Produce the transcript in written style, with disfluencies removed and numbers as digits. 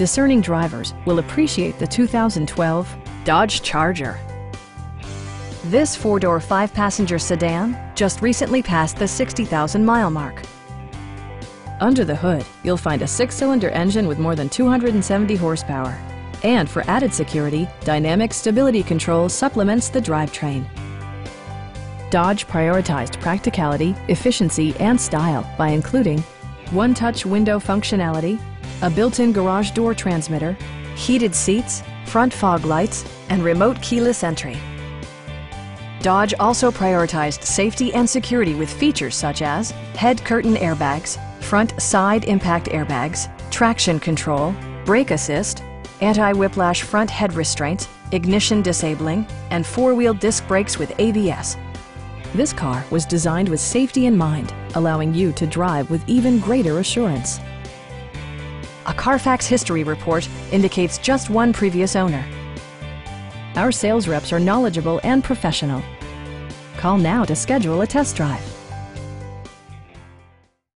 discerning drivers will appreciate the 2012 Dodge Charger. This four-door, five-passenger sedan just recently passed the 60,000-mile mark. Under the hood, you'll find a six-cylinder engine with more than 270 horsepower. And for added security, Dynamic Stability Control supplements the drivetrain. Dodge prioritized practicality, efficiency, and style by including one-touch window functionality, a built-in garage door transmitter, heated seats, front fog lights, and remote keyless entry. Dodge also prioritized safety and security with features such as head curtain airbags, front side impact airbags, traction control, brake assist, anti-whiplash front head restraints, ignition disabling, and four-wheel disc brakes with ABS. This car was designed with safety in mind, allowing you to drive with even greater assurance. A Carfax history report indicates just one previous owner. Our sales reps are knowledgeable and professional. Call now to schedule a test drive.